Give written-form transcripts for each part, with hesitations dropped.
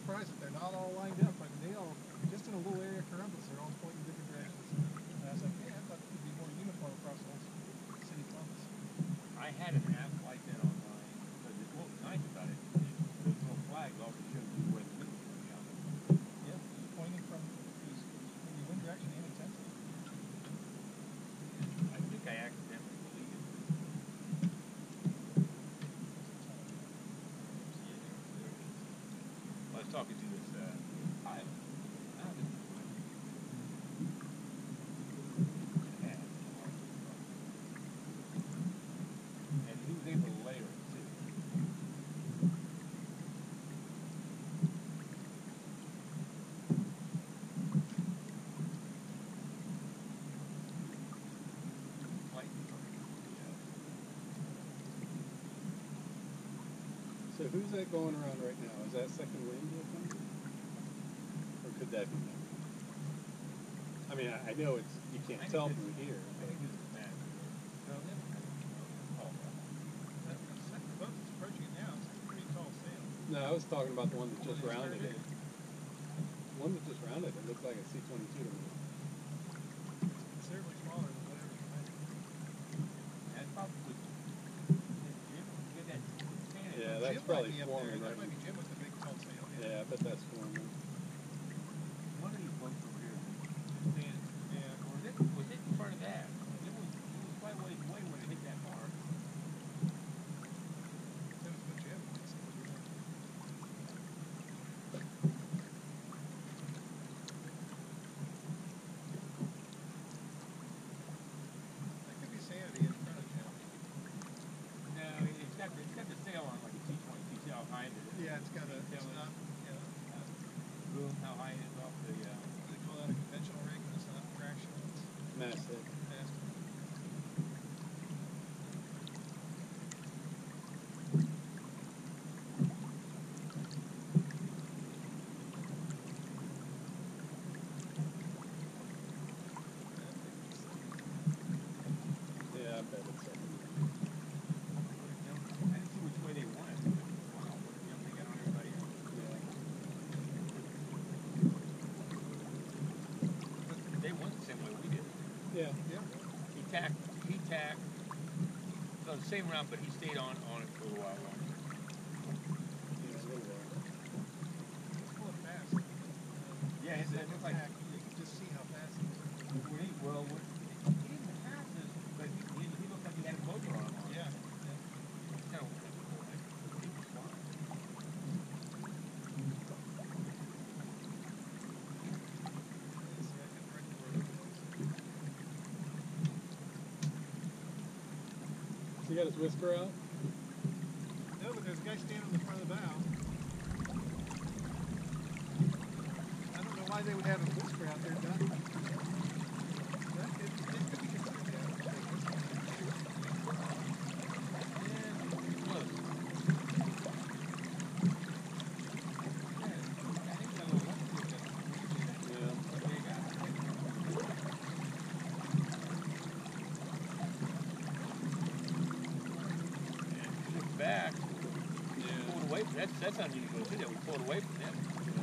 surprised that they're not all lined up. I mean, they all, just in a little area of Columbus, they're all pointing in different directions. And I was like, yeah, I thought it would be more uniform across the whole city of Columbus. I had an app like that online, but what was nice about it, those little flags also showed you where the wind was coming out. Yeah, he's pointing from the wind direction and intensity. I think I accidentally deleted it. I was talking to this pilot. And he was able to layer it too. So who's that going around right now? Is that second wind you think? Or could that be them? I mean, I know it's, you can't tell from here. I think it's the man. The boat that's approaching it now, it's a pretty tall sail. No, I was talking about the one that just rounded it. The one that just rounded it looks like a C-22 to me. Considerably smaller than whatever you might. That's probably Yeah, that's probably forming, That right? might be Jim with the big tall sail. Yeah, I bet that's forming. one of these boats over here is standing. Yeah. Or was it in front of that? It was quite a ways away when it hit that bar. That was with Jim. That could be Sanity in front of Jim. No, it's got the sail on like a T-22. See how high it is? Yeah, it's got a, Sail it's is. not, yeah. Boom, how high it is off the, They call that a conventional rig when it's not fractional. It's Masthead. fast. Yeah, I bet it's second. I didn't see which way they went. Wow, what a jump they got on everybody else. They went the same way we did. Yeah. Yeah. He tacked, no, the same route, but he stayed on it for a little while longer. Yeah, a little while. It's going fast. Yeah, it looked like, You can just see how fast it is. he didn't pass us, but he looked like he had a motor on him. Yeah. That's kind of what he was flying. So you got his whisper out? No, but there's a guy standing in the front of the bow. I don't know why they would have a whisper out there, Doc. It could be considered that. Back, pulled away from that's unusual too. That we pulled away from them.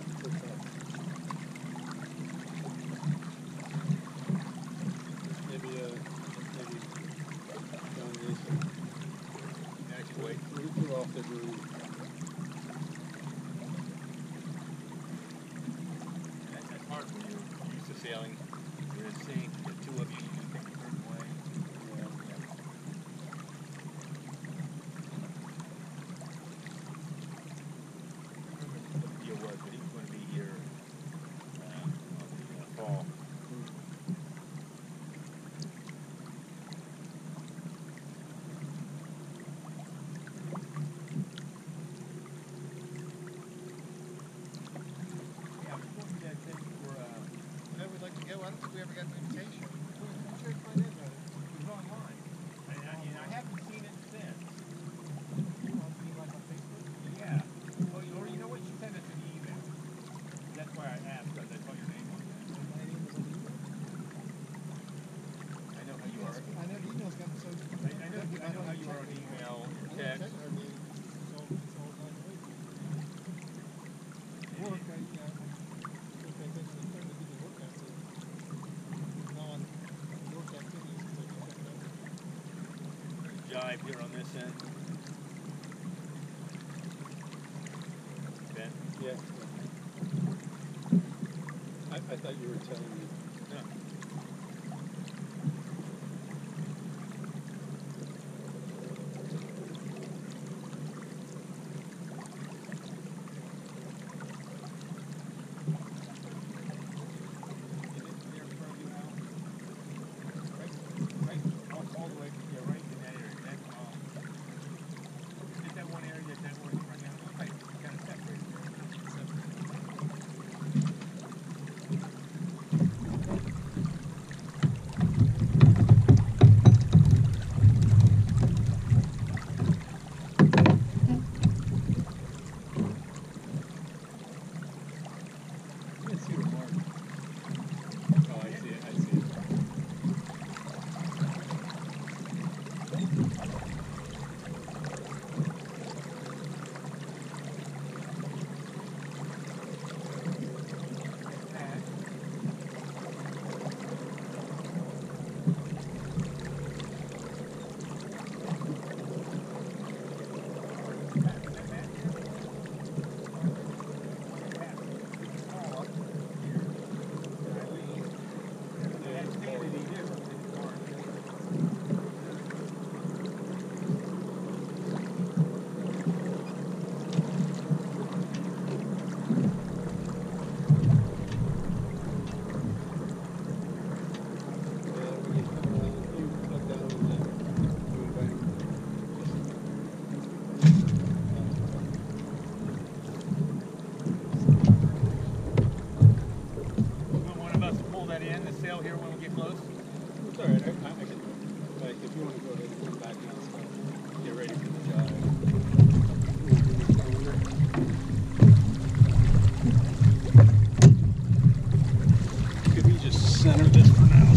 Maybe John Mason. Actually, wait. We threw off the groove. That's hard when you're used to sailing. You're in sync. The two of you take a certain way. What the deal was, but he was going to be here on the fall. Yeah, I was going to that thing for Whenever we'd like to go, I don't think we ever got an invitation. pipe here on this end. Ben? Yeah. I thought you were telling me. No. Here when we get close? It's alright, I can, like, if you want to go ahead and come back now, so get ready for the job. Could we just center this for now?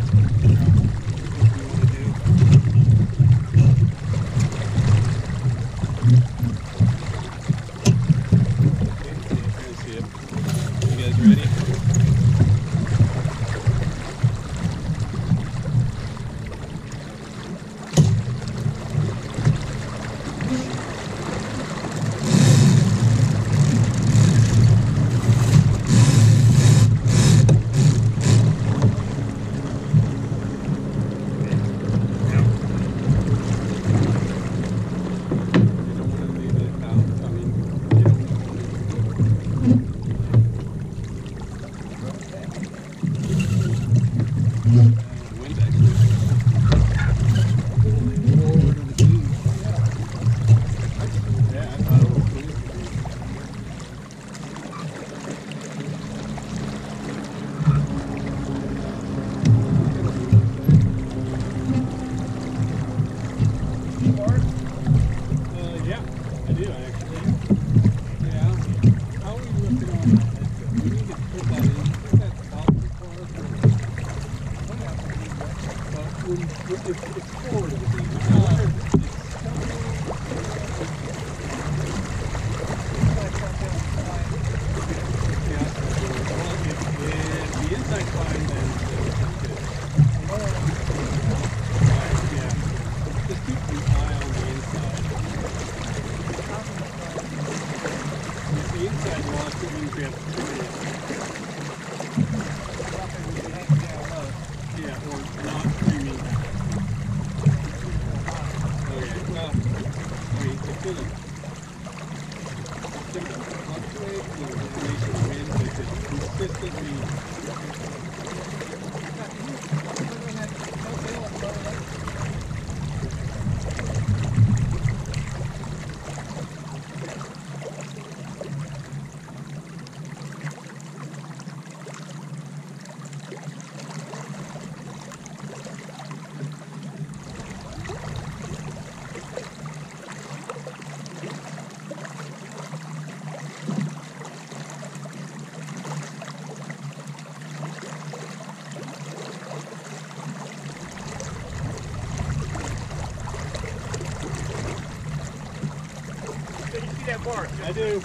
I do.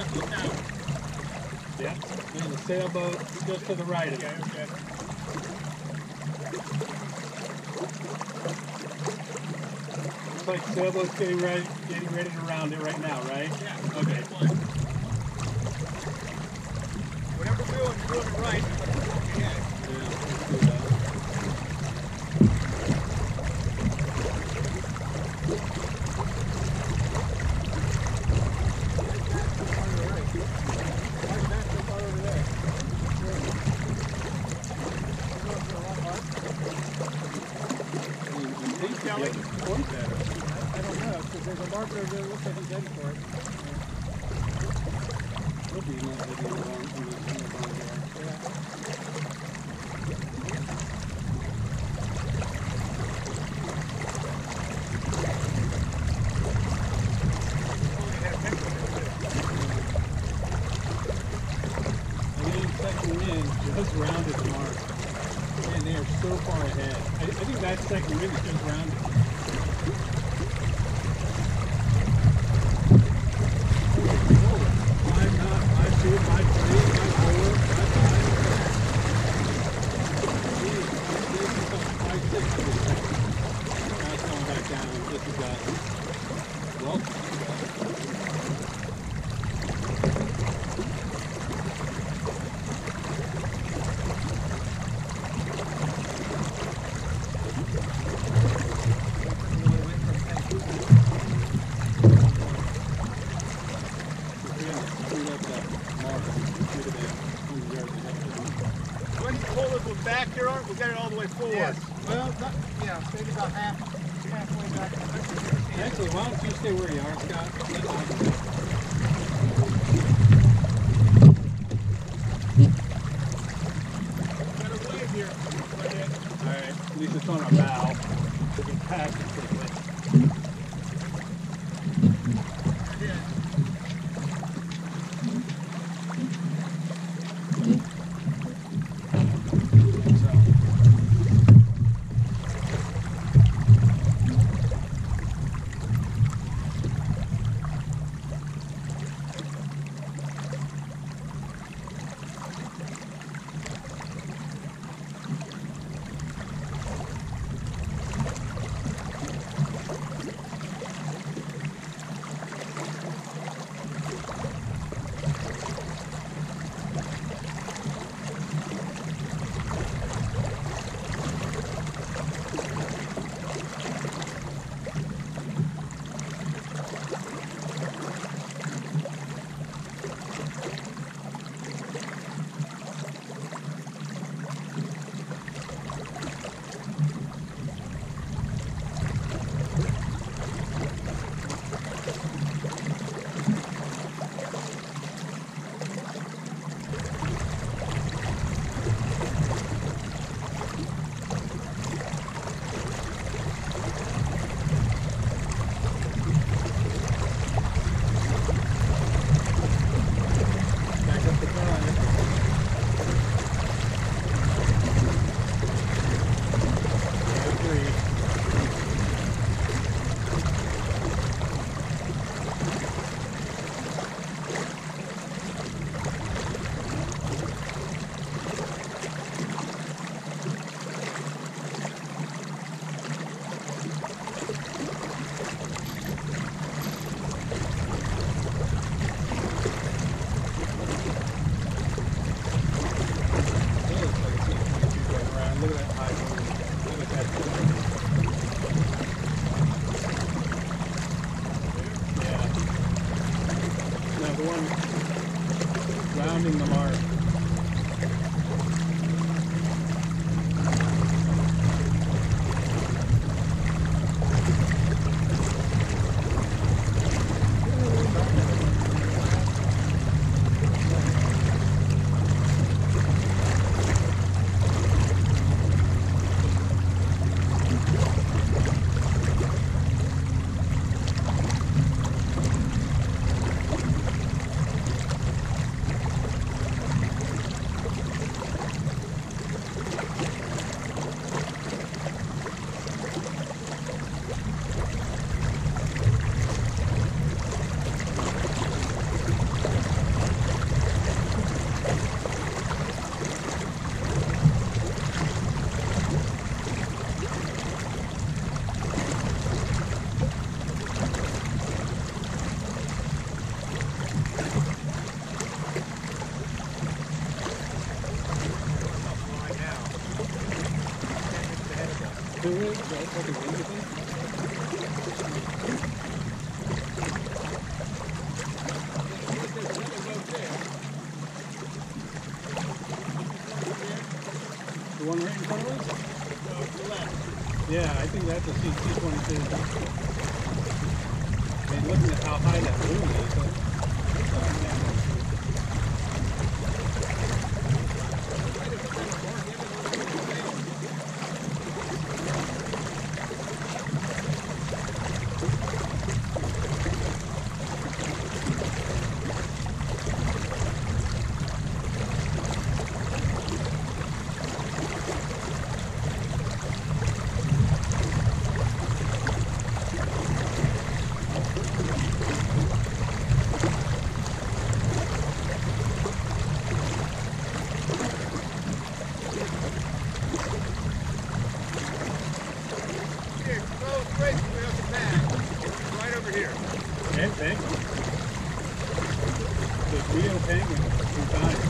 Yeah. And the sailboat just to the right of it. Okay. Looks like Sailboat's getting ready to round it right now, right? Yeah. Okay. Whatever we're doing, you're doing it right. Yeah. Yeah, let's do that. Kelly? Point better. I don't know, because there's a marker there that looks like he's heading for it. Hope he's not hitting the wrong there. Yeah. Second wind just rounded the mark. And they are so far ahead. I think that second wind is just rounded. Five knot, 5-2, 5-3, 5-4, 5-5. 5-6. Now it's going back down. Just about. Well. Back here, Art? We got it all the way forward. Yes. Well, not, yeah, maybe about halfway back. Actually, why don't you stay where you are, Scott? That's awesome. Got a wave here. Alright, at least it's on our bow. We can pass it quickly. The one rounding the mark. two is? That second wind, you think? There's another boat there. The one right in front of us? No, to the left. Yeah, I think that's a C-22. I mean, looking at how high that boom is, Here, go straight from the upper back. Right over here. okay, thank you. The Rio Penguin, 2 times.